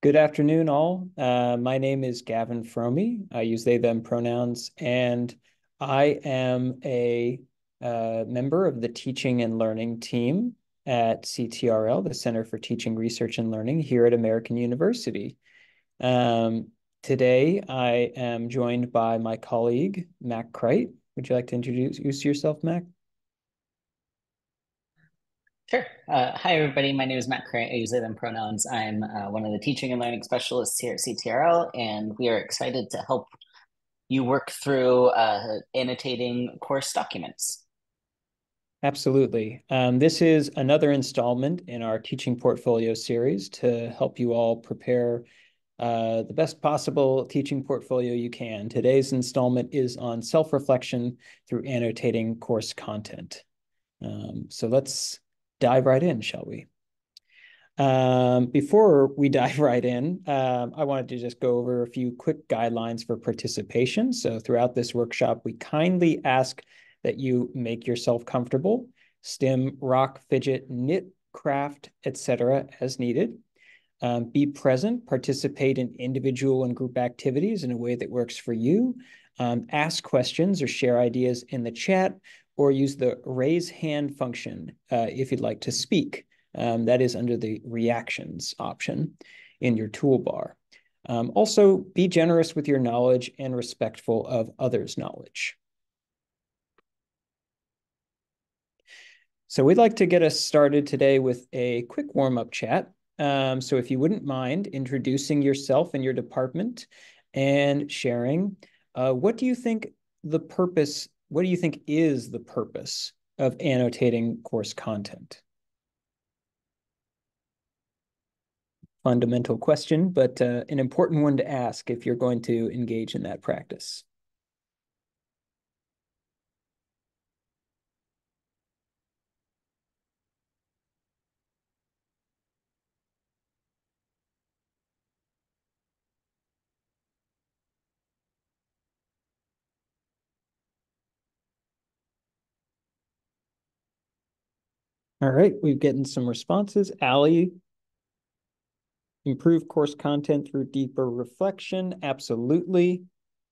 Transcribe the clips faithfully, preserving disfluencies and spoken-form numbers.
Good afternoon, all. Uh, my name is Gavin Fromey. I use they, them pronouns, and I am a uh, member of the teaching and learning team at C T R L, the Center for Teaching, Research, and Learning here at American University. Um, today, I am joined by my colleague, Mac Crite. Would you like to introduce yourself, Mac? Sure. Uh, hi, everybody. My name is Matt Crane. I use they, them pronouns. I'm uh, one of the teaching and learning specialists here at C T R L, and we are excited to help you work through uh, annotating course documents. Absolutely. Um, this is another installment in our teaching portfolio series to help you all prepare uh, the best possible teaching portfolio you can. Today's installment is on self-reflection through annotating course content. Um, so let's dive right in, shall we? Um, before we dive right in, um, I wanted to just go over a few quick guidelines for participation. So throughout this workshop, we kindly ask that you make yourself comfortable, stim, rock, fidget, knit, craft, et cetera as needed. Um, be present, participate in individual and group activities in a way that works for you. Um, ask questions or share ideas in the chat, or use the raise hand function uh, if you'd like to speak. Um, that is under the reactions option in your toolbar. Um, also, be generous with your knowledge and respectful of others' knowledge. So we'd like to get us started today with a quick warm-up chat. Um, so if you wouldn't mind introducing yourself and your department and sharing, uh, what do you think the purpose, what do you think is the purpose of annotating course content? Fundamental question, but uh, an important one to ask if you're going to engage in that practice. All right, we've gotten some responses. Allie, improve course content through deeper reflection. Absolutely.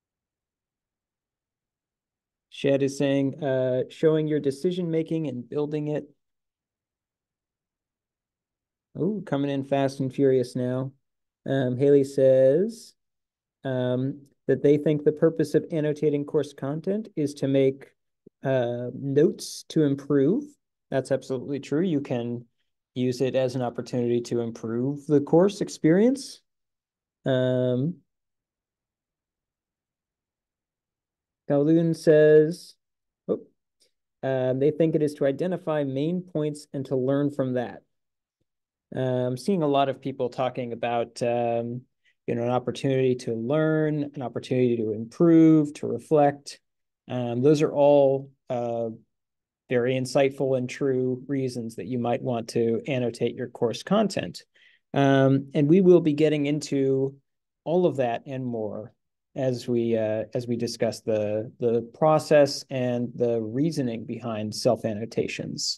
Shed is saying, uh, showing your decision making and building it. Oh, coming in fast and furious now. Um, Haley says um, that they think the purpose of annotating course content is to make uh, notes to improve. That's absolutely true. You can use it as an opportunity to improve the course experience. Um, Kowloon says, oh, um, they think it is to identify main points and to learn from that. I'm seeing a lot of people talking about, um, you know, an opportunity to learn, an opportunity to improve, to reflect. Um, those are all uh, very insightful and true reasons that you might want to annotate your course content. Um, and we will be getting into all of that and more as we uh, as we discuss the the process and the reasoning behind self annotations.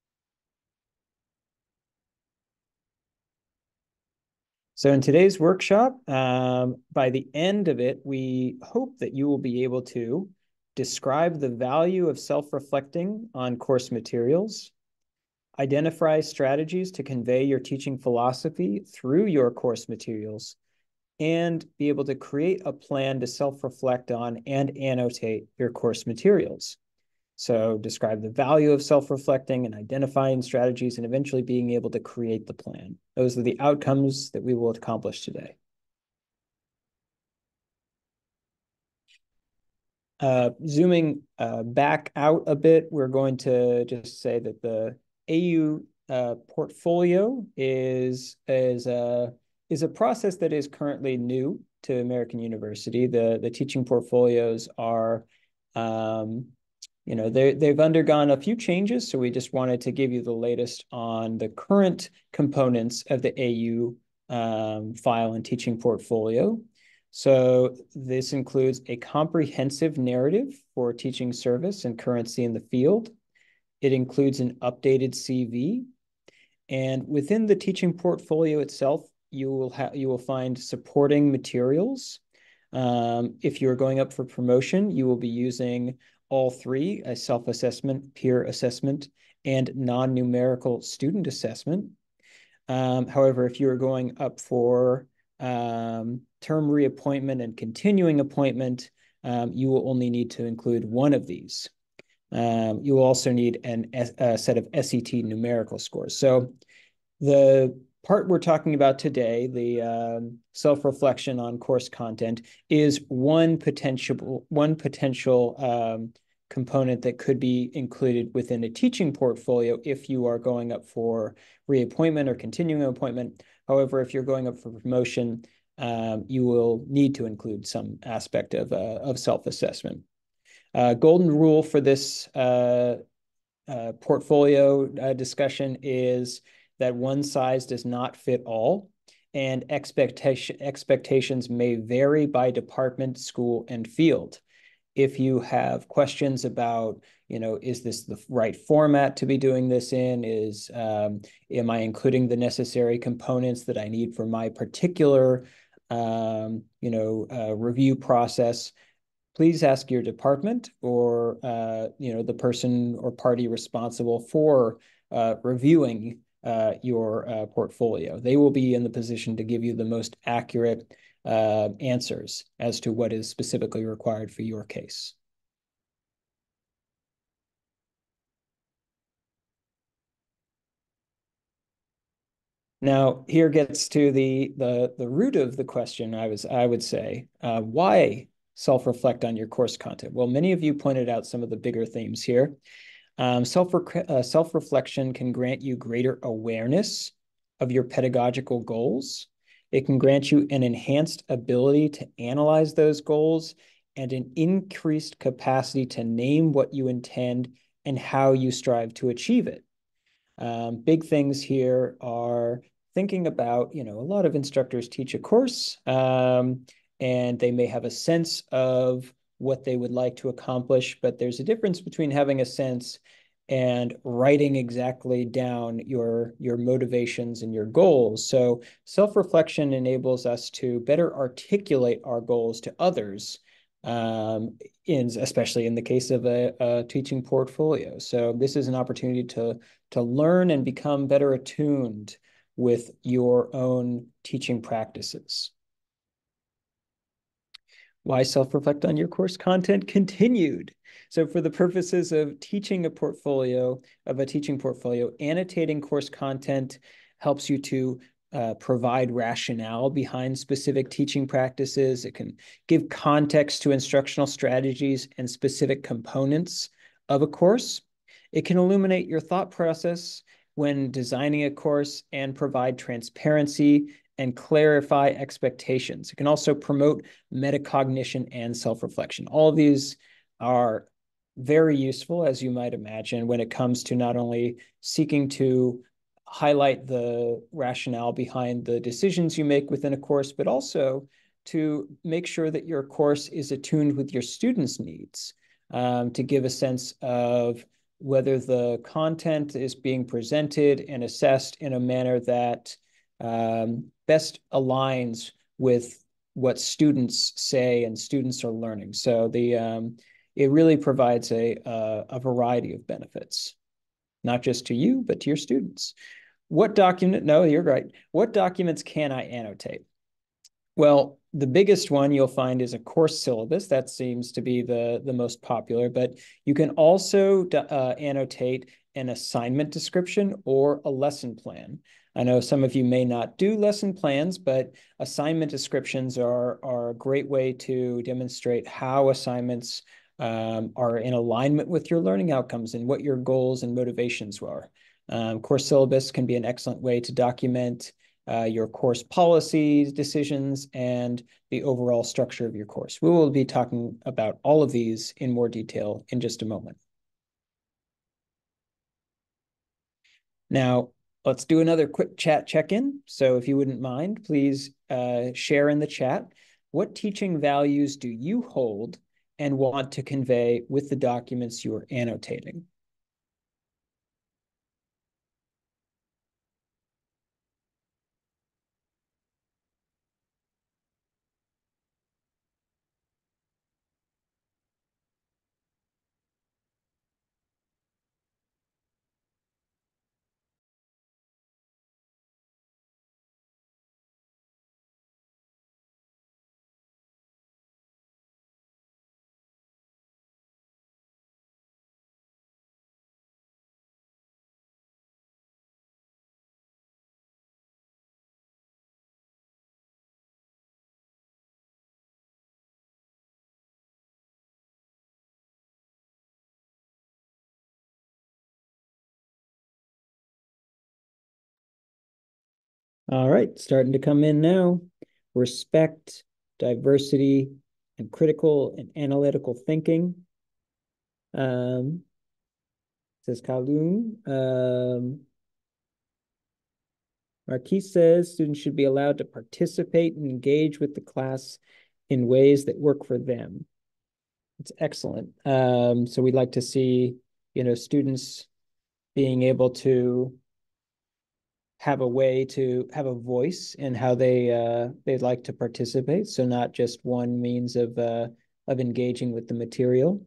So in today's workshop, um, by the end of it, we hope that you will be able to describe the value of self-reflecting on course materials, identify strategies to convey your teaching philosophy through your course materials, and be able to create a plan to self-reflect on and annotate your course materials. So describe the value of self-reflecting and identifying strategies and eventually being able to create the plan. Those are the outcomes that we will accomplish today. Uh, zooming uh, back out a bit, we're going to just say that the A U uh, portfolio is, is, a, is a process that is currently new to American University. The, the teaching portfolios are um, you know, they, they've undergone a few changes, so we just wanted to give you the latest on the current components of the A U um, file and teaching portfolio. So this includes a comprehensive narrative for teaching service and currency in the field. It includes an updated C V. And within the teaching portfolio itself, you will have you will find supporting materials. Um, if you're going up for promotion, you will be using all three, a self-assessment, peer assessment, and non-numerical student assessment. Um, however, if you're going up for um, term reappointment and continuing appointment, um, you will only need to include one of these. Um, you will also need an, a set of S E T numerical scores. So the part we're talking about today, the um, self-reflection on course content, is one potential one potential um, component that could be included within a teaching portfolio if you are going up for reappointment or continuing appointment. However, if you're going up for promotion, um, you will need to include some aspect of, uh, of self-assessment. Uh, golden rule for this uh, uh, portfolio uh, discussion is that one size does not fit all, and expectation expectations may vary by department, school, and field. If you have questions about, you know, is this the right format to be doing this in? Is um, am I including the necessary components that I need for my particular, um, you know, uh, review process? Please ask your department or uh, you know the person or party responsible for uh, reviewing uh, your uh, portfolio. They will be in the position to give you the most accurate uh, answers as to what is specifically required for your case. Now, here gets to the the the root of the question. I was I would say, uh, why self-reflect on your course content? Well, many of you pointed out some of the bigger themes here. Um, self uh, self-reflection can grant you greater awareness of your pedagogical goals. It can grant you an enhanced ability to analyze those goals and an increased capacity to name what you intend and how you strive to achieve it. Um, big things here are thinking about, you know, a lot of instructors teach a course, um, and they may have a sense of what they would like to accomplish, but there's a difference between having a sense and writing exactly down your your motivations and your goals. So self-reflection enables us to better articulate our goals to others, um, in especially in the case of a, a teaching portfolio. So this is an opportunity to to learn and become better attuned with your own teaching practices. Why self-reflect on your course content continued. So for the purposes of teaching a portfolio, of a teaching portfolio, annotating course content helps you to uh, provide rationale behind specific teaching practices. It can give context to instructional strategies and specific components of a course. It can illuminate your thought process when designing a course and provide transparency and clarify expectations. It can also promote metacognition and self-reflection. All of these are very useful, as you might imagine, when it comes to not only seeking to highlight the rationale behind the decisions you make within a course, but also to make sure that your course is attuned with your students' needs, um, to give a sense of whether the content is being presented and assessed in a manner that um, best aligns with what students say and students are learning. So the um, it really provides a, a, a variety of benefits, not just to you, but to your students. What document? No, you're right. What documents can I annotate? Well, the biggest one you'll find is a course syllabus. That seems to be the, the most popular, but you can also uh, annotate an assignment description or a lesson plan. I know some of you may not do lesson plans, but assignment descriptions are, are a great way to demonstrate how assignments um, are in alignment with your learning outcomes and what your goals and motivations are. Um, course syllabus can be an excellent way to document uh, your course policies, decisions, and the overall structure of your course. We will be talking about all of these in more detail in just a moment. Now, let's do another quick chat check-in. So if you wouldn't mind, please uh, share in the chat. What teaching values do you hold and want to convey with the documents you're annotating? All right, starting to come in now. Respect, diversity, and critical and analytical thinking. Um, says Kowloon. Um, Marquis says students should be allowed to participate and engage with the class in ways that work for them. It's excellent. Um, so we'd like to see, you know, students being able to have a way to have a voice in how they uh, they'd like to participate. So not just one means of uh, of engaging with the material.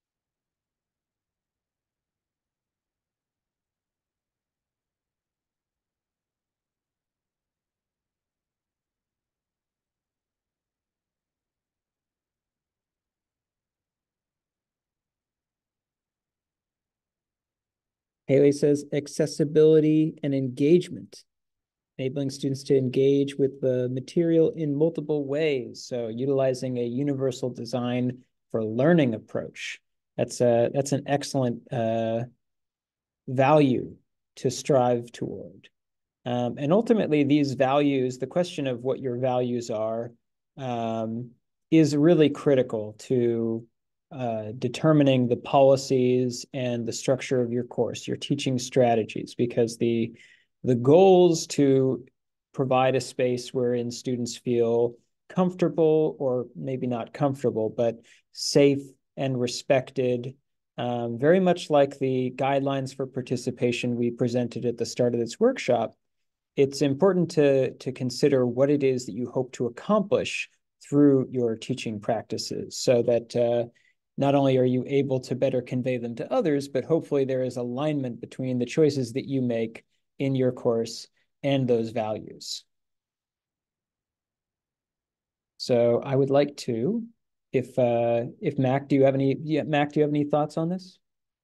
Haley says accessibility and engagement, enabling students to engage with the material in multiple ways. So utilizing a universal design for learning approach. That's a that's an excellent uh, value to strive toward. Um, and ultimately, these values, the question of what your values are, um, is really critical to uh, determining the policies and the structure of your course, your teaching strategies, because the the goals to provide a space wherein students feel comfortable, or maybe not comfortable, but safe and respected, um, very much like the guidelines for participation we presented at the start of this workshop. It's important to, to consider what it is that you hope to accomplish through your teaching practices, so that uh, not only are you able to better convey them to others, but hopefully there is alignment between the choices that you make in your course and those values. So I would like to, if uh, if Mac, do you have any, yeah, Mac, do you have any thoughts on this?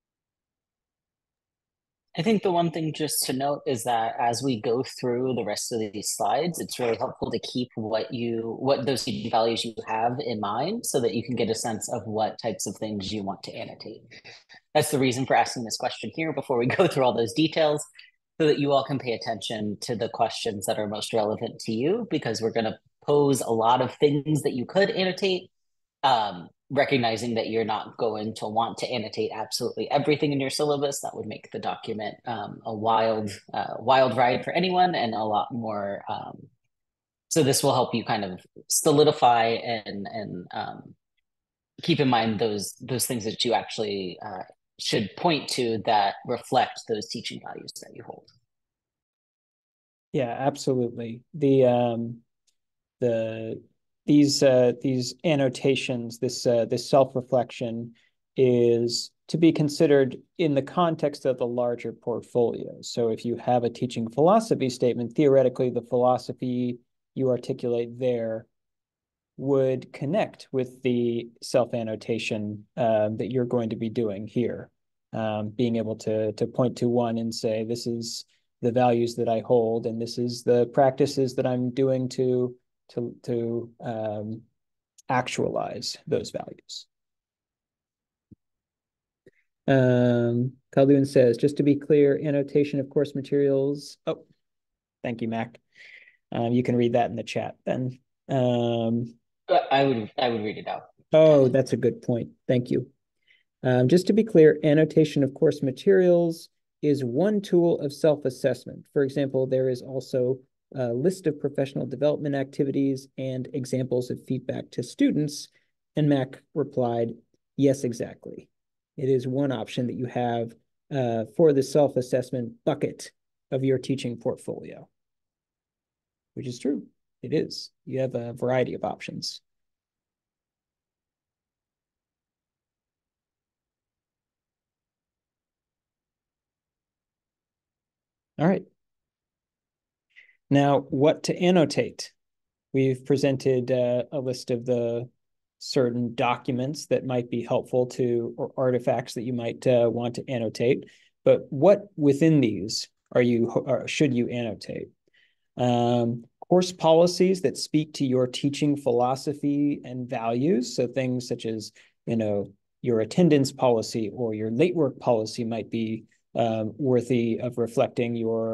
I think the one thing just to note is that as we go through the rest of these slides, it's really helpful to keep what you what those values you have in mind so that you can get a sense of what types of things you want to annotate. That's the reason for asking this question here before we go through all those details, so that you all can pay attention to the questions that are most relevant to you, because we're going to pose a lot of things that you could annotate, um, recognizing that you're not going to want to annotate absolutely everything in your syllabus. That would make the document um, a wild, uh, wild ride for anyone, and a lot more. Um, so this will help you kind of solidify and and um, keep in mind those those things that you actually uh, should point to that reflect those teaching values that you hold. Yeah, absolutely. The um, the these uh, these annotations, this uh, this self-reflection is to be considered in the context of the larger portfolio. So if you have a teaching philosophy statement, theoretically the philosophy you articulate there would connect with the self-annotation uh, that you're going to be doing here. Um, being able to to point to one and say, this is the values that I hold, and this is the practices that I'm doing to to to um, actualize those values. Um, Khaldun says, just to be clear, annotation of course materials. Oh, thank you, Mac. Um, you can read that in the chat then. Um, But I would I would read it out. oh, that's a good point. Thank you. Um, just to be clear, annotation of course materials is one tool of self-assessment. For example, there is also a list of professional development activities and examples of feedback to students. And Mac replied, yes, exactly. It is one option that you have uh, for the self-assessment bucket of your teaching portfolio, which is true. It is. You have a variety of options. All right. Now, what to annotate? We've presented uh, a list of the certain documents that might be helpful to, or artifacts that you might uh, want to annotate. But what within these are you, or should you annotate? Um, course policies that speak to your teaching philosophy and values. So things such as, you know, your attendance policy or your late work policy might be um, worthy of reflecting your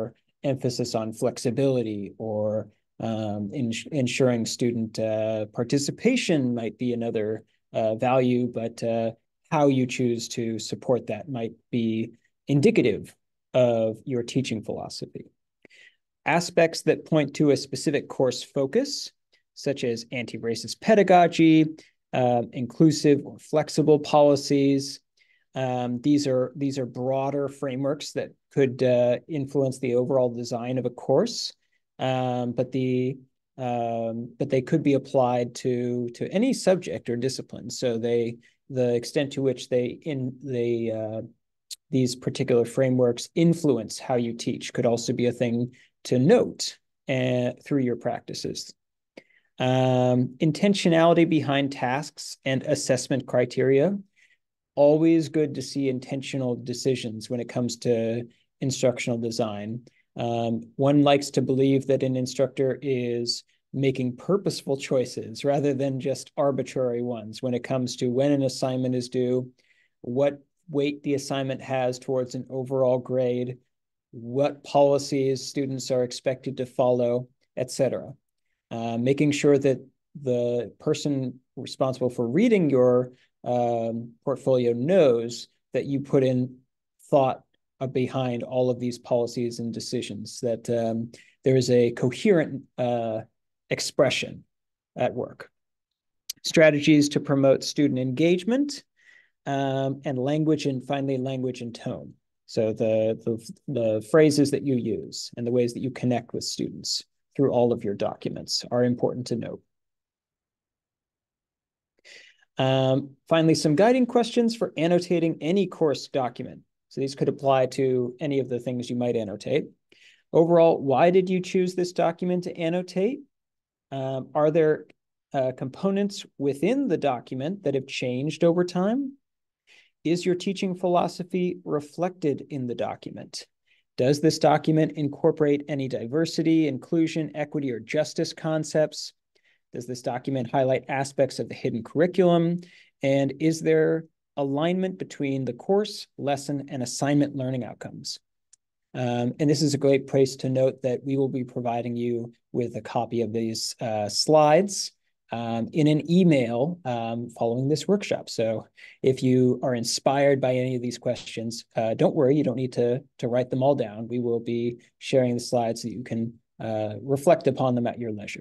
emphasis on flexibility, or um, in, ensuring student uh, participation might be another uh, value, but uh, how you choose to support that might be indicative of your teaching philosophy. Aspects that point to a specific course focus, such as anti-racist pedagogy, uh, inclusive or flexible policies. Um, these are these are broader frameworks that could uh, influence the overall design of a course, um, but the um, but they could be applied to to any subject or discipline. So they the extent to which they in they uh, these particular frameworks influence how you teach could also be a thing to note uh, through your practices. Um, intentionality behind tasks and assessment criteria. Always good to see intentional decisions when it comes to instructional design. Um, one likes to believe that an instructor is making purposeful choices rather than just arbitrary ones when it comes to when an assignment is due, what weight the assignment has towards an overall grade, what policies students are expected to follow, et cetera. Uh, making sure that the person responsible for reading your um, portfolio knows that you put in thought behind all of these policies and decisions, that um, there is a coherent uh, expression at work. Strategies to promote student engagement, um, and language, and finally language and tone. So the, the, the phrases that you use and the ways that you connect with students through all of your documents are important to note. Um, finally, some guiding questions for annotating any course document. So these could apply to any of the things you might annotate. Overall, why did you choose this document to annotate? Um, are there uh, components within the document that have changed over time? Is your teaching philosophy reflected in the document? Does this document incorporate any diversity, inclusion, equity, or justice concepts? Does this document highlight aspects of the hidden curriculum? And is there alignment between the course, lesson, and assignment learning outcomes? Um, and this is a great place to note that we will be providing you with a copy of these uh, slides um, in an email um, following this workshop. So if you are inspired by any of these questions, uh, don't worry, you don't need to, to write them all down. We will be sharing the slides so you can uh, reflect upon them at your leisure.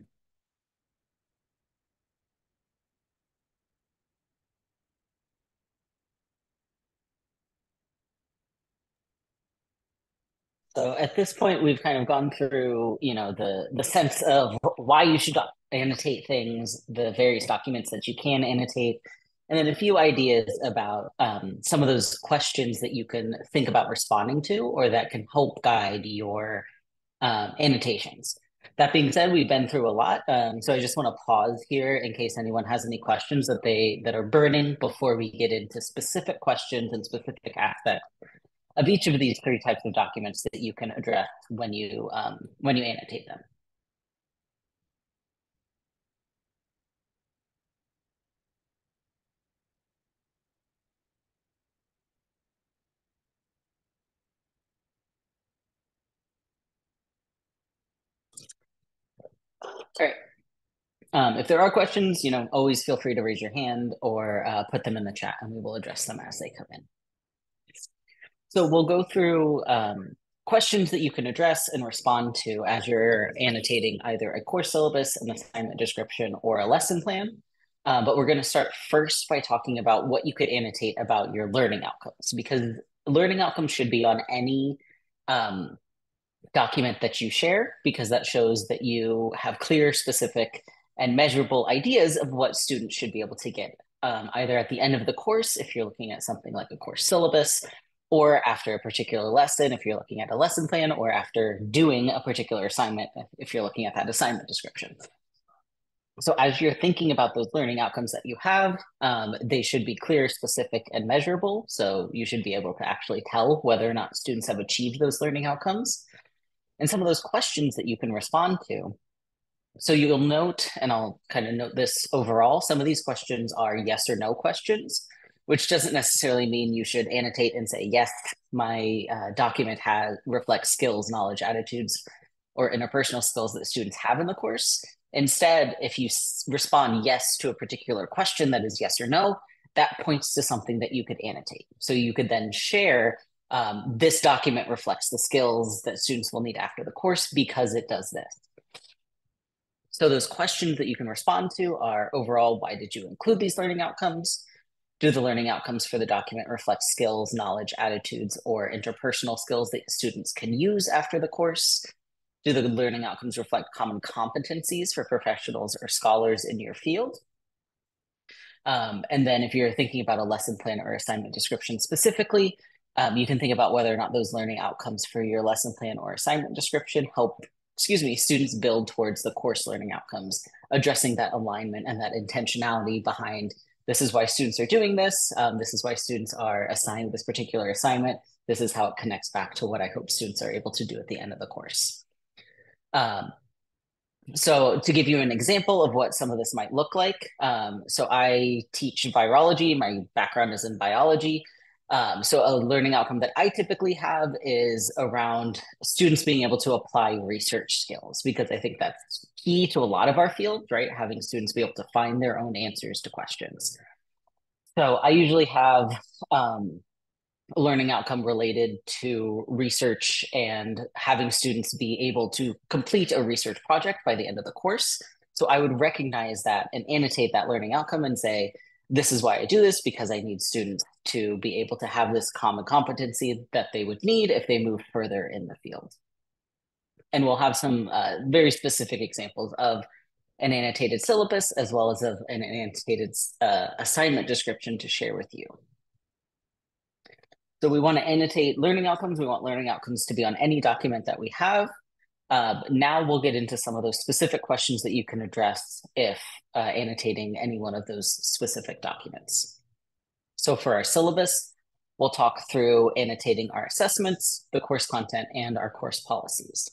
So at this point, we've kind of gone through, you know, the the sense of why you should annotate things, the various documents that you can annotate, and then a few ideas about um, some of those questions that you can think about responding to, or that can help guide your um, annotations. That being said, we've been through a lot, um, so I just want to pause here in case anyone has any questions that they that are burning before we get into specific questions and specific aspects of each of these three types of documents that you can address when you um, when you annotate them. All right. Um, if there are questions, you know, always feel free to raise your hand or uh, put them in the chat, and we will address them as they come in. So we'll go through um, questions that you can address and respond to as you're annotating either a course syllabus, an assignment description, or a lesson plan. Uh, but we're going to start first by talking about what you could annotate about your learning outcomes, because learning outcomes should be on any um, document that you share, because that shows that you have clear, specific, and measurable ideas of what students should be able to get, um, either at the end of the course, if you're looking at something like a course syllabus, or after a particular lesson, if you're looking at a lesson plan, or after doing a particular assignment, if you're looking at that assignment description. So as you're thinking about those learning outcomes that you have, um, they should be clear, specific, and measurable. So you should be able to actually tell whether or not students have achieved those learning outcomes. And some of those questions that you can respond to. So you'll note, and I'll kind of note this overall, some of these questions are yes or no questions. which doesn't necessarily mean you should annotate and say, yes, my uh, document has reflects skills, knowledge, attitudes, or interpersonal skills that students have in the course. Instead, if you respond yes to a particular question that is yes or no, that points to something that you could annotate. So you could then share um, this document reflects the skills that students will need after the course because it does this. So those questions that you can respond to are overall, why did you include these learning outcomes? Do the learning outcomes for the document reflect skills, knowledge, attitudes, or interpersonal skills that students can use after the course? Do the learning outcomes reflect common competencies for professionals or scholars in your field? Um, and then if you're thinking about a lesson plan or assignment description specifically, um, you can think about whether or not those learning outcomes for your lesson plan or assignment description help, excuse me, students build towards the course learning outcomes, addressing that alignment and that intentionality behind this is why students are doing this. Um, this is why students are assigned this particular assignment. This is how it connects back to what I hope students are able to do at the end of the course. Um, so to give you an example of what some of this might look like, um, so I teach virology. My background is in biology. Um, so a learning outcome that I typically have is around students being able to apply research skills, because I think that's key to a lot of our field, right? Having students be able to find their own answers to questions. So I usually have um, a learning outcome related to research and having students be able to complete a research project by the end of the course. So I would recognize that and annotate that learning outcome and say, this is why I do this, because I need students to be able to have this common competency that they would need if they move further in the field. And we'll have some uh, very specific examples of an annotated syllabus as well as of an annotated uh, assignment description to share with you. So we want to annotate learning outcomes. We want learning outcomes to be on any document that we have. Uh, now we'll get into some of those specific questions that you can address if uh, annotating any one of those specific documents. So for our syllabus, we'll talk through annotating our assessments, the course content, and our course policies.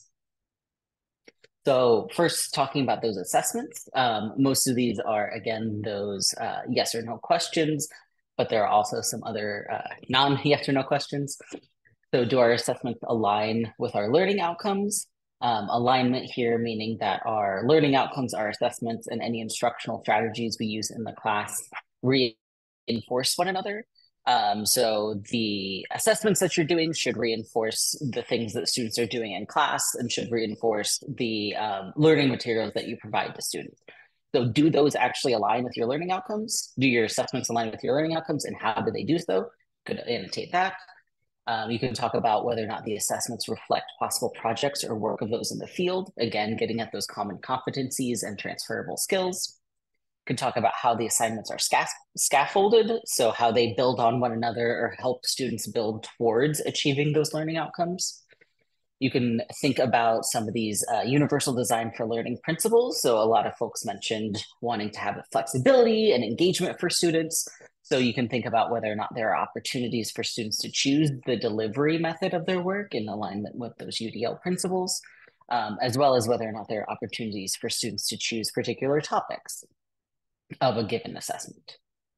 So first, talking about those assessments, um, most of these are, again, those uh, yes or no questions, but there are also some other uh, non-yes or no questions. So do our assessments align with our learning outcomes? Um, alignment here meaning that our learning outcomes, our assessments, and any instructional strategies we use in the class reinforce one another. Um, so the assessments that you're doing should reinforce the things that students are doing in class and should reinforce the um, learning materials that you provide to students. So do those actually align with your learning outcomes? Do your assessments align with your learning outcomes, and how do they do so? Could annotate that. Um, you can talk about whether or not the assessments reflect possible projects or work of those in the field. Again, getting at those common competencies and transferable skills. Could talk about how the assignments are sca scaffolded, so how they build on one another or help students build towards achieving those learning outcomes. You can think about some of these uh, universal design for learning principles. So a lot of folks mentioned wanting to have flexibility and engagement for students. So you can think about whether or not there are opportunities for students to choose the delivery method of their work in alignment with those U D L principles, um, as well as whether or not there are opportunities for students to choose particular topics of a given assessment.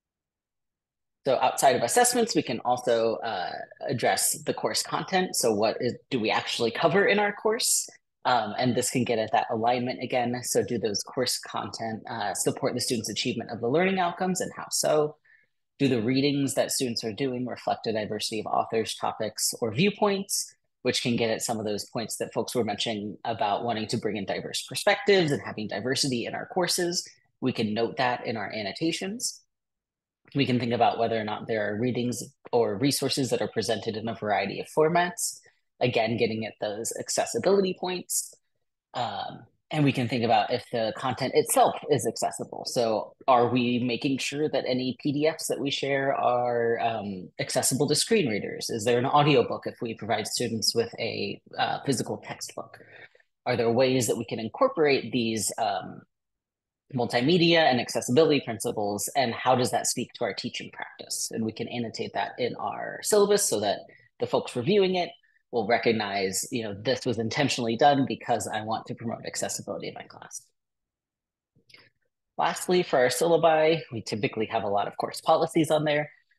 So outside of assessments, we can also uh, address the course content. So what is, do we actually cover in our course? Um, and this can get at that alignment again. So do those course content uh, support the students' achievement of the learning outcomes, and how so? Do the readings that students are doing reflect a diversity of authors, topics, or viewpoints, which can get at some of those points that folks were mentioning about wanting to bring in diverse perspectives and having diversity in our courses. We can note that in our annotations. We can think about whether or not there are readings or resources that are presented in a variety of formats. Again, getting at those accessibility points. Um, and we can think about if the content itself is accessible. So are we making sure that any P D Fs that we share are um, accessible to screen readers? Is there an audiobook if we provide students with a uh, physical textbook? Are there ways that we can incorporate these um, multimedia and accessibility principles, and how does that speak to our teaching practice? And we can annotate that in our syllabus so that the folks reviewing it will recognize, you know, this was intentionally done because I want to promote accessibility in my class. Lastly, for our syllabi, we typically have a lot of course policies on there.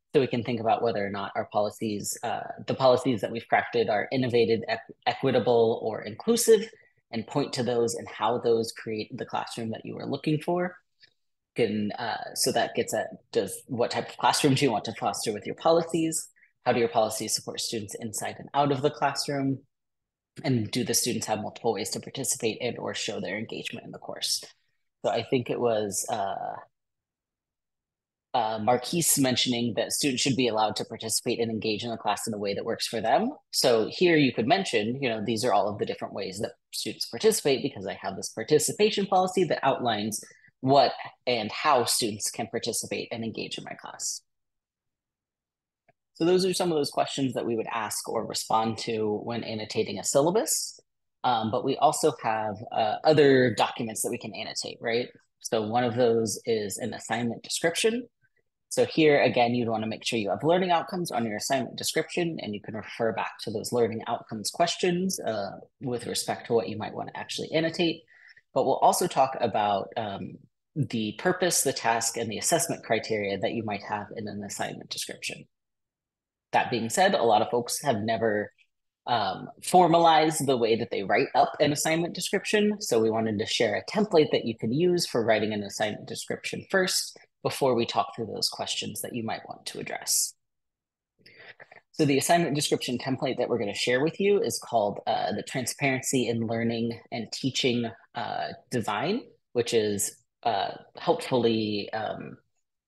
So we can think about whether or not our policies, uh, the policies that we've crafted are innovative, equ equitable, or inclusive, and point to those and how those create the classroom that you are looking for. Can, uh, so that gets at does what type of classroom do you want to foster with your policies? How do your policies support students inside and out of the classroom? And do the students have multiple ways to participate in or show their engagement in the course? So I think it was uh, uh, Marquise mentioning that students should be allowed to participate and engage in the class in a way that works for them. So here you could mention, you know, these are all of the different ways that students participate because I have this participation policy that outlines what and how students can participate and engage in my class. So those are some of those questions that we would ask or respond to when annotating a syllabus. Um, but we also have uh, other documents that we can annotate, right? So one of those is an assignment description. So here, again, you'd want to make sure you have learning outcomes on your assignment description, and you can refer back to those learning outcomes questions uh, with respect to what you might want to actually annotate. But we'll also talk about um, the purpose, the task, and the assessment criteria that you might have in an assignment description. That being said, a lot of folks have never um, formalized the way that they write up an assignment description. So we wanted to share a template that you can use for writing an assignment description first before we talk through those questions that you might want to address. So the assignment description template that we're going to share with you is called uh, the Transparency in Learning and Teaching uh, Design, which is uh, helpfully um,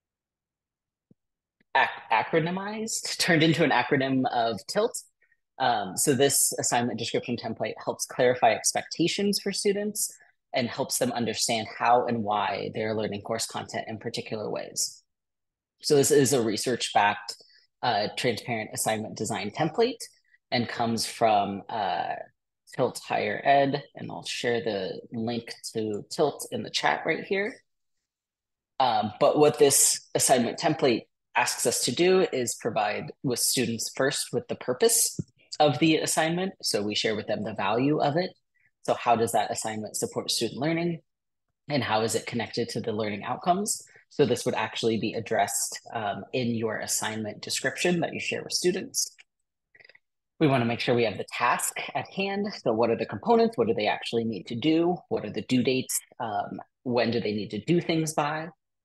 ac acronymized, turned into an acronym of TILT. Um, so this assignment description template helps clarify expectations for students and helps them understand how and why they're learning course content in particular ways. So this is a research-backed, uh, transparent assignment design template and comes from uh, TILT Higher Ed, and I'll share the link to TILT in the chat right here. Um, but what this assignment template asks us to do is provide with students first with the purpose of the assignment. So we share with them the value of it. So how does that assignment support student learning? And how is it connected to the learning outcomes? So this would actually be addressed um, in your assignment description that you share with students. We want to make sure we have the task at hand. So what are the components? What do they actually need to do? What are the due dates? Um, when do they need to do things by?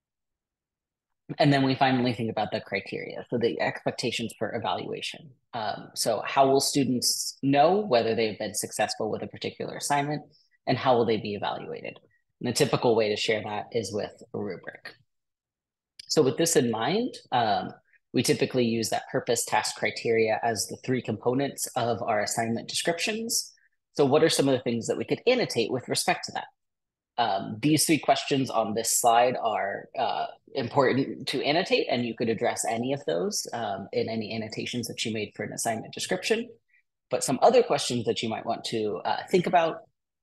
And then we finally think about the criteria, so the expectations for evaluation. Um, so how will students know whether they've been successful with a particular assignment, and how will they be evaluated? And the typical way to share that is with a rubric. So with this in mind, um, we typically use that purpose, task, criteria as the three components of our assignment descriptions. So what are some of the things that we could annotate with respect to that? Um, these three questions on this slide are uh, important to annotate, and you could address any of those um, in any annotations that you made for an assignment description. But some other questions that you might want to uh, think about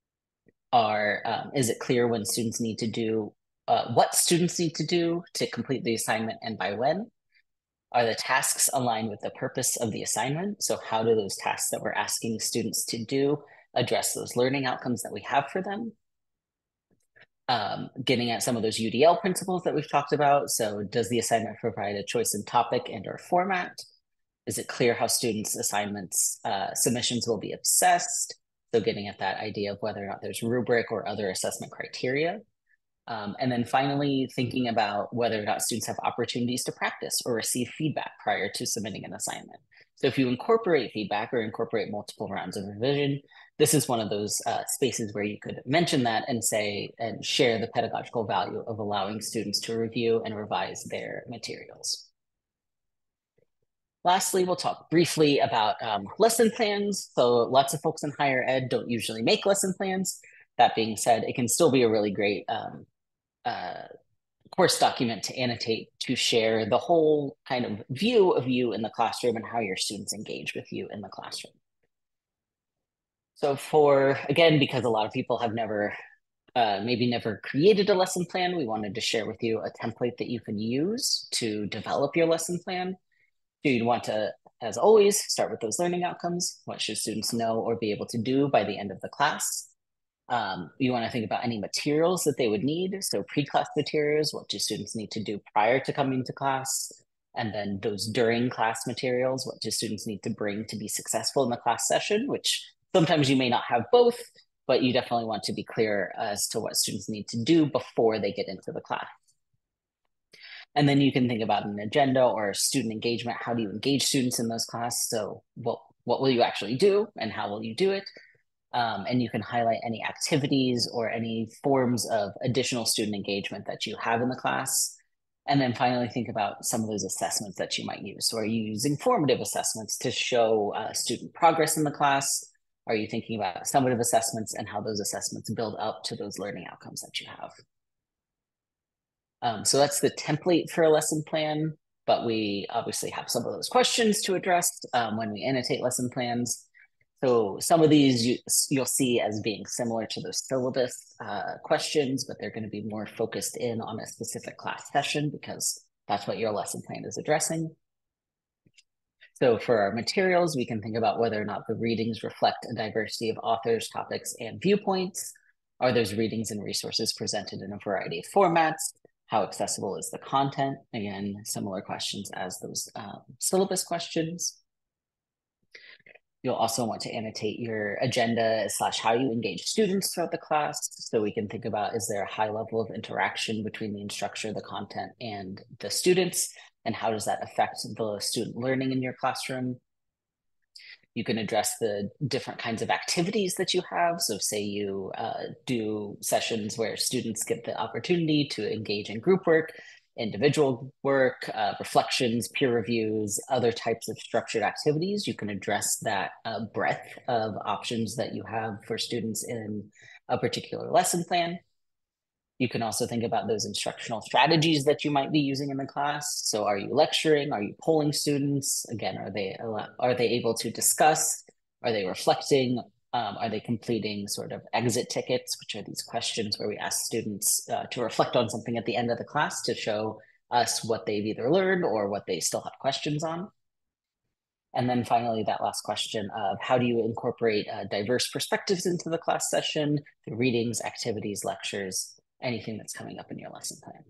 are, um, is it clear when students need to do, uh, what students need to do to complete the assignment and by when? Are the tasks aligned with the purpose of the assignment? So how do those tasks that we're asking students to do address those learning outcomes that we have for them? Um, getting at some of those U D L principles that we've talked about. So does the assignment provide a choice in topic and or format? Is it clear how students' assignments uh, submissions will be assessed? So getting at that idea of whether or not there's rubric or other assessment criteria. Um, and then finally, thinking about whether or not students have opportunities to practice or receive feedback prior to submitting an assignment. So if you incorporate feedback or incorporate multiple rounds of revision, this is one of those uh, spaces where you could mention that and say, and share the pedagogical value of allowing students to review and revise their materials. Lastly, we'll talk briefly about um, lesson plans. So lots of folks in higher ed don't usually make lesson plans. That being said, it can still be a really great um, uh, course document to annotate to share the whole kind of view of you in the classroom and how your students engage with you in the classroom. So for, again, because a lot of people have never, uh, maybe never created a lesson plan, we wanted to share with you a template that you can use to develop your lesson plan. So you'd want to, as always, start with those learning outcomes. What should students know or be able to do by the end of the class? Um, you want to think about any materials that they would need. So pre-class materials, what do students need to do prior to coming to class? And then those during class materials, what do students need to bring to be successful in the class session, which sometimes you may not have both, but you definitely want to be clear as to what students need to do before they get into the class. And then you can think about an agenda or student engagement. How do you engage students in those classes? So what, what will you actually do and how will you do it? Um, and you can highlight any activities or any forms of additional student engagement that you have in the class. And then finally, think about some of those assessments that you might use. So are you using formative assessments to show uh, student progress in the class? Are you thinking about summative assessments and how those assessments build up to those learning outcomes that you have? Um, so that's the template for a lesson plan, but we obviously have some of those questions to address um, when we annotate lesson plans. So some of these you, you'll see as being similar to those syllabus uh, questions, but they're going to be more focused in on a specific class session because that's what your lesson plan is addressing. So for our materials, we can think about whether or not the readings reflect a diversity of authors, topics, and viewpoints. Are those readings and resources presented in a variety of formats? How accessible is the content? Again, similar questions as those um, syllabus questions. You'll also want to annotate your agenda slash how you engage students throughout the class. So we can think about, is there a high level of interaction between the instructor, the content, and the students? And how does that affect the student learning in your classroom? You can address the different kinds of activities that you have. So say you uh, do sessions where students get the opportunity to engage in group work, individual work, uh, reflections, peer reviews, other types of structured activities. You can address that uh, breadth of options that you have for students in a particular lesson plan. You can also think about those instructional strategies that you might be using in the class. So are you lecturing? Are you polling students? Again, are they, are they able to discuss? Are they reflecting? Um, are they completing sort of exit tickets, which are these questions where we ask students uh, to reflect on something at the end of the class to show us what they've either learned or what they still have questions on? And then finally, that last question of how do you incorporate uh, diverse perspectives into the class session, the readings, activities, lectures, anything that's coming up in your lesson plan.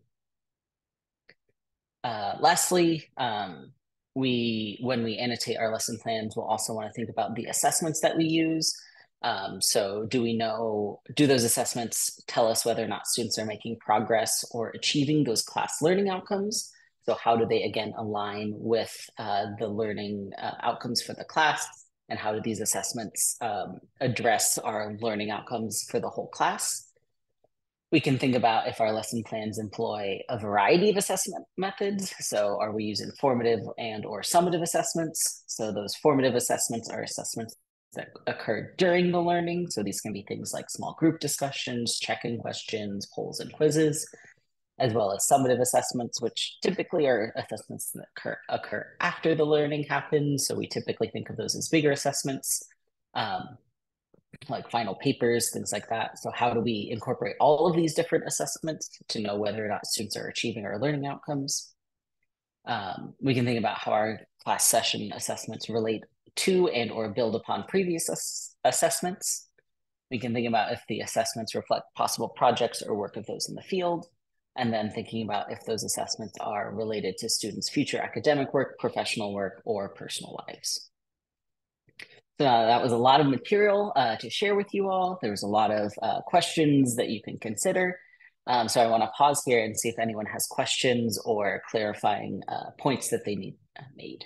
Uh, lastly, um, we when we annotate our lesson plans, we'll also want to think about the assessments that we use. Um, so do we know, do those assessments tell us whether or not students are making progress or achieving those class learning outcomes? So how do they, again, align with uh, the learning uh, outcomes for the class? And how do these assessments um, address our learning outcomes for the whole class? We can think about if our lesson plans employ a variety of assessment methods. So are we using formative and or summative assessments? So those formative assessments are assessments that occur during the learning. So these can be things like small group discussions, check-in questions, polls, and quizzes, as well as summative assessments, which typically are assessments that occur, occur after the learning happens. So we typically think of those as bigger assessments. Um, like final papers, things like that. So how do we incorporate all of these different assessments to know whether or not students are achieving our learning outcomes? Um, we can think about how our class session assessments relate to and or build upon previous ass assessments. We can think about if the assessments reflect possible projects or work of those in the field, and then thinking about if those assessments are related to students' future academic work, professional work, or personal lives. So uh, that was a lot of material uh, to share with you all. There was a lot of uh, questions that you can consider. Um, so I want to pause here and see if anyone has questions or clarifying uh, points that they need uh, made.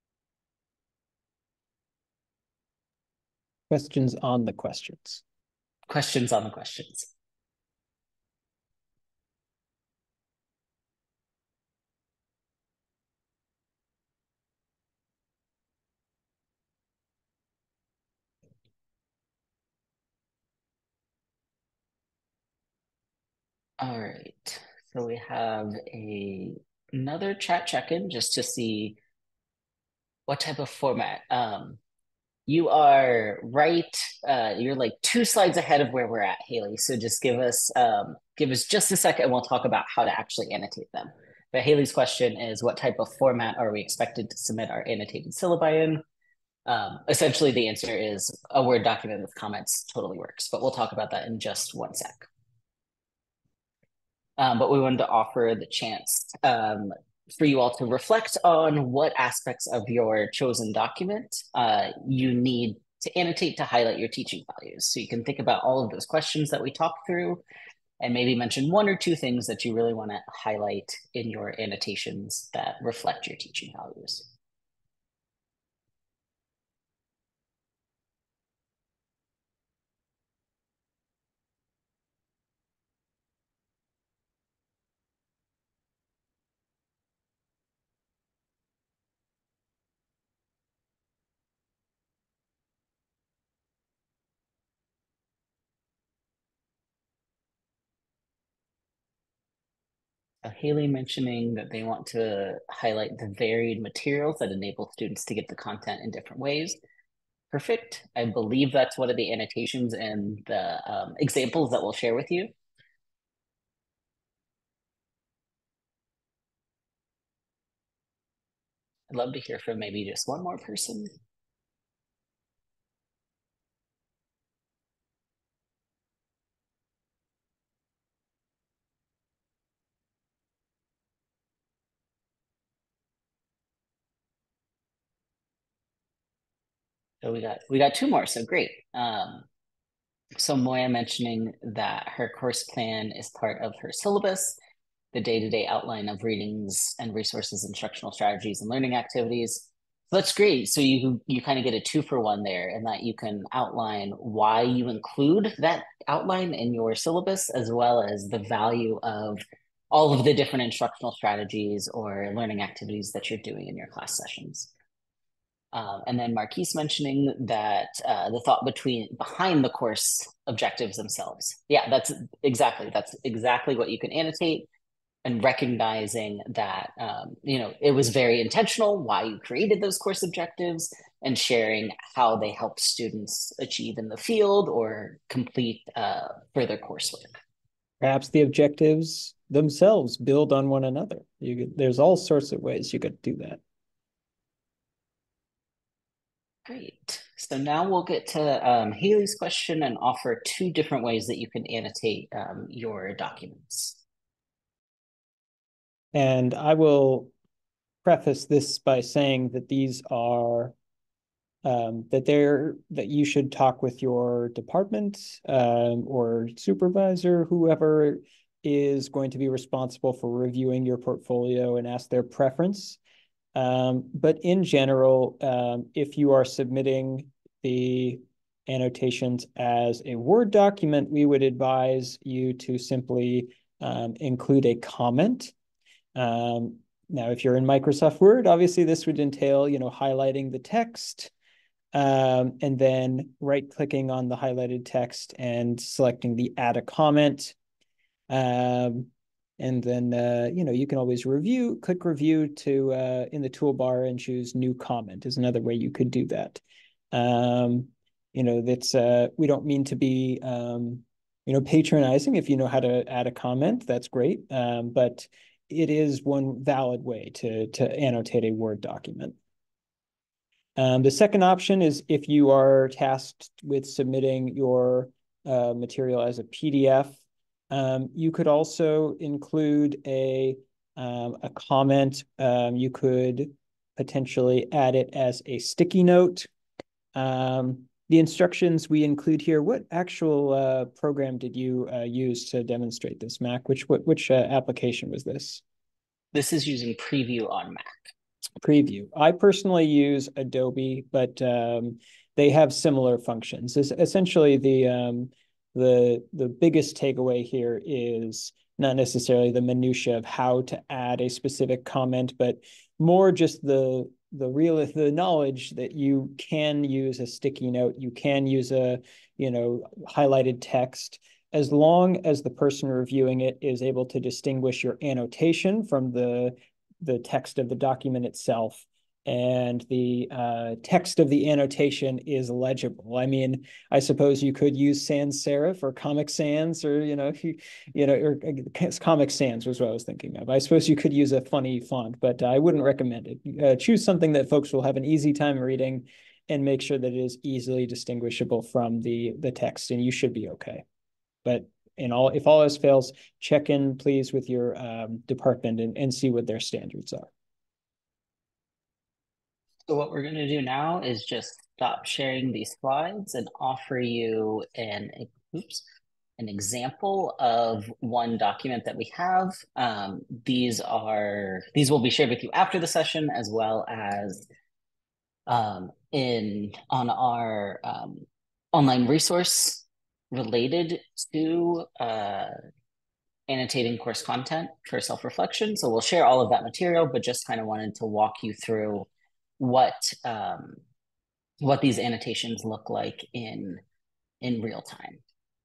Questions on the questions. Questions on the questions. All right. So we have a another chat check-in just to see what type of format. Um, you are right. Uh, you're like two slides ahead of where we're at, Haley. So just give us um, give us just a second, and we'll talk about how to actually annotate them. But Haley's question is, what type of format are we expected to submit our annotated syllabi in? Um, essentially, the answer is a Word document with comments totally works, but we'll talk about that in just one sec. Um, but we wanted to offer the chance um, for you all to reflect on what aspects of your chosen document uh, you need to annotate to highlight your teaching values. So you can think about all of those questions that we talked through and maybe mention one or two things that you really want to highlight in your annotations that reflect your teaching values. Uh, Haley mentioning that they want to highlight the varied materials that enable students to get the content in different ways. Perfect. I believe that's one of the annotations and the um, examples that we'll share with you. I'd love to hear from maybe just one more person. So we got we got two more. So great. Um, so Moya mentioning that her course plan is part of her syllabus, the day-to-day outline of readings and resources, instructional strategies, and learning activities. So that's great. So you you kind of get a two for one there, in that you can outline why you include that outline in your syllabus, as well as the value of all of the different instructional strategies or learning activities that you're doing in your class sessions. Um, and then Marquise mentioning that uh, the thought between behind the course objectives themselves. Yeah, that's exactly that's exactly what you can annotate, and recognizing that um, you know it was very intentional why you created those course objectives, and sharing how they help students achieve in the field or complete uh, further coursework. Perhaps the objectives themselves build on one another. You could, there's all sorts of ways you could do that. Great. So now we'll get to um, Haley's question and offer two different ways that you can annotate um, your documents. And I will preface this by saying that these are um, that they're that you should talk with your department um, or supervisor, whoever is going to be responsible for reviewing your portfolio, and ask their preference. Um, but in general, um, if you are submitting the annotations as a Word document, we would advise you to simply um, include a comment. Um, now, if you're in Microsoft Word, obviously this would entail, you know, highlighting the text, um, and then right-clicking on the highlighted text and selecting the Add a Comment. Um, and then, uh, you know, you can always review, click review to uh, in the toolbar and choose new comment is another way you could do that. Um, you know, that's uh, we don't mean to be, um, you know, patronizing. If you know how to add a comment, that's great. Um, but it is one valid way to, to annotate a Word document. Um, the second option is if you are tasked with submitting your uh, material as a P D F. Um, you could also include a, um, a comment. Um, you could potentially add it as a sticky note. Um, the instructions we include here, what actual uh, program did you uh, use to demonstrate this, Mac? Which, which uh, application was this? This is using Preview on Mac. Preview. I personally use Adobe, but um, they have similar functions. It's essentially, the um, the the biggest takeaway here is not necessarily the minutia of how to add a specific comment, but more just the the real the knowledge that you can use a sticky note, you can use a you know highlighted text, as long as the person reviewing it is able to distinguish your annotation from the the text of the document itself, and the uh, text of the annotation is legible. I mean, I suppose you could use sans serif or Comic Sans, or you know, you, you know, or uh, Comic Sans was what I was thinking of. I suppose you could use a funny font, but I wouldn't recommend it. Uh, choose something that folks will have an easy time reading, and make sure that it is easily distinguishable from the the text, and you should be okay. But in all, if all else fails, check in please with your um, department and, and see what their standards are. So what we're going to do now is just stop sharing these slides and offer you an, oops, an example of one document that we have. Um, these are, these will be shared with you after the session, as well as um, in on our um, online resource related to uh, annotating course content for self-reflection. So we'll share all of that material, but just kind of wanted to walk you through what um, what these annotations look like in in real time.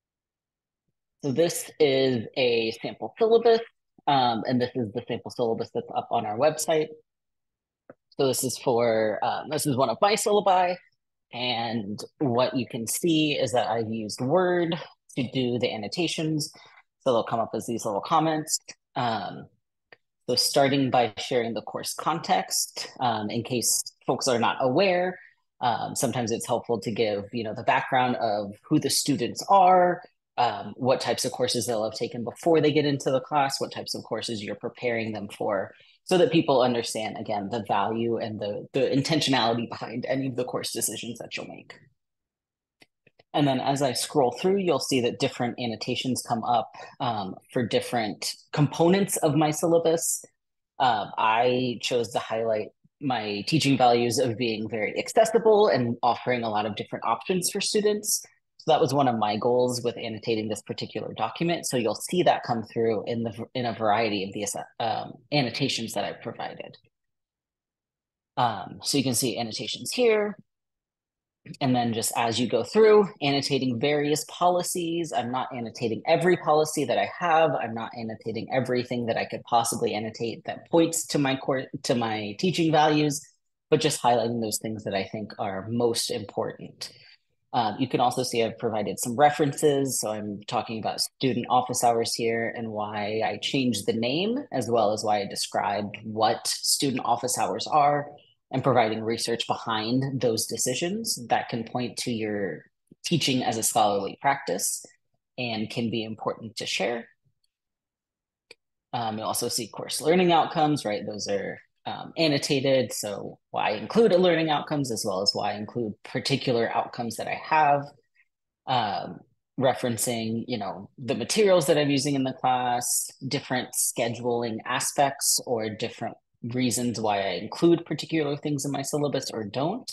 So this is a sample syllabus, um, and this is the sample syllabus that's up on our website. So this is for um, this is one of my syllabi, and what you can see is that I've used Word to do the annotations. So they'll come up as these little comments. Um, So starting by sharing the course context, um, in case folks are not aware, um, sometimes it's helpful to give, you know, the background of who the students are, um, what types of courses they'll have taken before they get into the class, what types of courses you're preparing them for, so that people understand, again, the value and the, the intentionality behind any of the course decisions that you'll make. And then as I scroll through, you'll see that different annotations come up um, for different components of my syllabus. Um, I chose to highlight my teaching values of being very accessible and offering a lot of different options for students. So that was one of my goals with annotating this particular document. So you'll see that come through in the in a variety of the um, annotations that I've provided. Um, so you can see annotations here. And then just as you go through, annotating various policies. I'm not annotating every policy that I have. I'm not annotating everything that I could possibly annotate that points to my core to my teaching values, but just highlighting those things that I think are most important. Um, you can also see I've provided some references. So I'm talking about student office hours here and why I changed the name, as well as why I described what student office hours are, and providing research behind those decisions that can point to your teaching as a scholarly practice and can be important to share. Um, you'll also see course learning outcomes, right? Those are um, annotated. So why include a learning outcomes, as well as why include particular outcomes that I have. Um, referencing, you know, the materials that I'm using in the class, different scheduling aspects or different reasons why I include particular things in my syllabus or don't.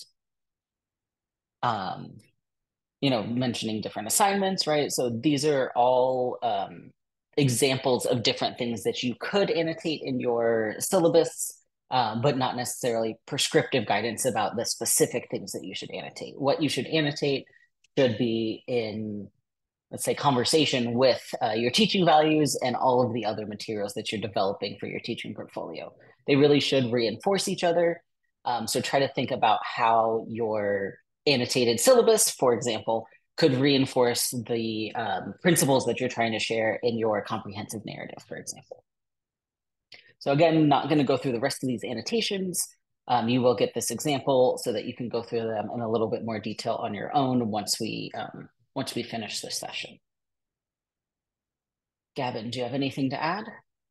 Um, you know, mentioning different assignments, right? So these are all um, examples of different things that you could annotate in your syllabus, um, but not necessarily prescriptive guidance about the specific things that you should annotate. What you should annotate should be in, let's say, conversation with uh, your teaching values and all of the other materials that you're developing for your teaching portfolio. They really should reinforce each other. Um, so try to think about how your annotated syllabus, for example, could reinforce the um, principles that you're trying to share in your comprehensive narrative, for example. So again, not going to go through the rest of these annotations. Um, you will get this example so that you can go through them in a little bit more detail on your own once we um, once we finish this session. Gavin, do you have anything to add?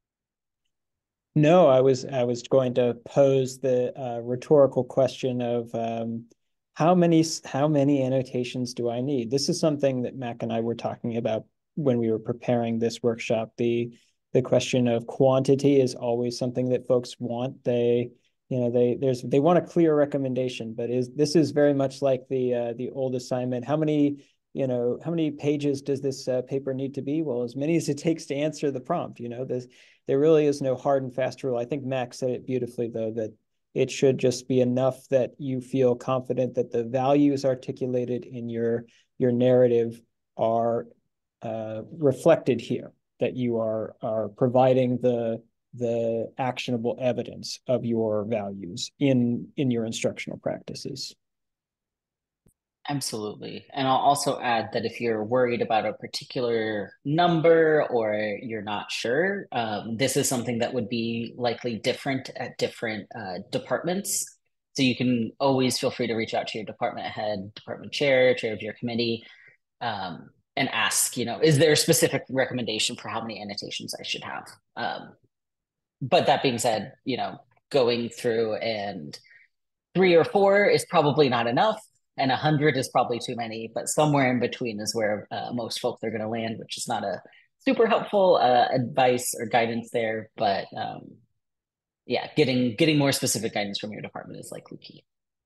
No, I was I was going to pose the uh, rhetorical question of um, how many how many annotations do I need? This is something that Mac and I were talking about when we were preparing this workshop. The the question of quantity is always something that folks want. They you know they there's they want a clear recommendation, but is this is very much like the uh, the old assignment. How many you know how many pages does this uh, paper need to be? Well, as many as it takes to answer the prompt. You know this there really is no hard and fast rule. I think Max said it beautifully, though, that it should just be enough that you feel confident that the values articulated in your your narrative are uh, reflected here, that you are are providing the the actionable evidence of your values in in your instructional practices. Absolutely. And I'll also add that if you're worried about a particular number or you're not sure, um, this is something that would be likely different at different uh, departments. So you can always feel free to reach out to your department head, department chair, chair of your committee, um, and ask, you know, is there a specific recommendation for how many annotations I should have? Um, but that being said, you know, going through and three or four is probably not enough, and a hundred is probably too many. But somewhere in between is where uh, most folks are going to land, which is not a super helpful uh, advice or guidance there. But um, yeah, getting getting more specific guidance from your department is likely key.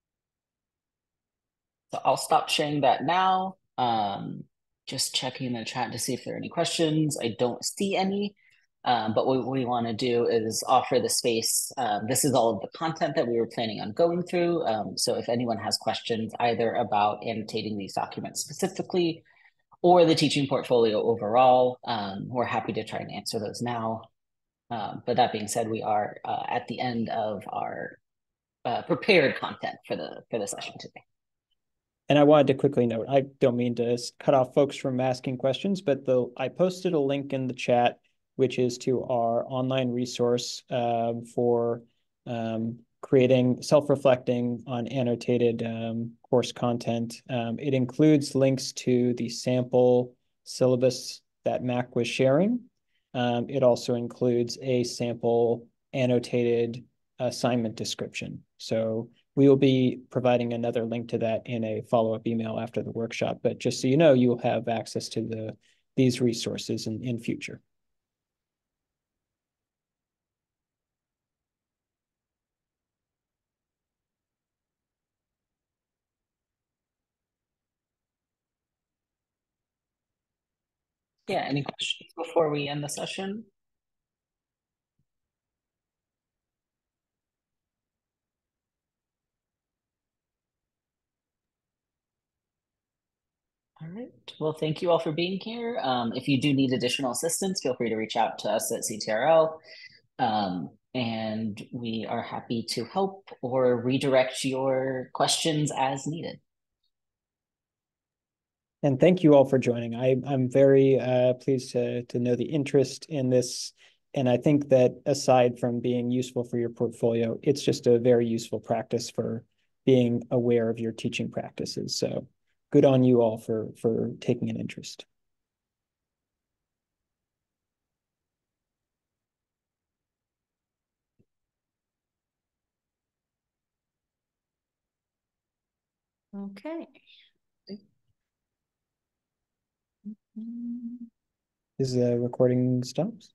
So I'll stop sharing that now. Um, just checking the chat to see if there are any questions. I don't see any. Um, but what we want to do is offer the space. Um, this is all of the content that we were planning on going through. Um, so if anyone has questions either about annotating these documents specifically or the teaching portfolio overall, um, we're happy to try and answer those now. Um, but that being said, we are uh, at the end of our uh, prepared content for the for the session today. And I wanted to quickly note, I don't mean to cut off folks from asking questions, but the I posted a link in the chat, which is to our online resource uh, for um, creating, self-reflecting on annotated um, course content. Um, it includes links to the sample syllabus that Mac was sharing. Um, it also includes a sample annotated assignment description. So we will be providing another link to that in a follow-up email after the workshop. But just so you know, you will have access to the these resources in, in future. Yeah, any questions before we end the session? All right. Well, thank you all for being here. Um, if you do need additional assistance, feel free to reach out to us at C T R L. Um, and we are happy to help or redirect your questions as needed. And thank you all for joining. I, I'm very uh, pleased to, to know the interest in this. And I think that aside from being useful for your portfolio, it's just a very useful practice for being aware of your teaching practices. So good on you all for, for taking an interest. Okay. Is the recording stopped?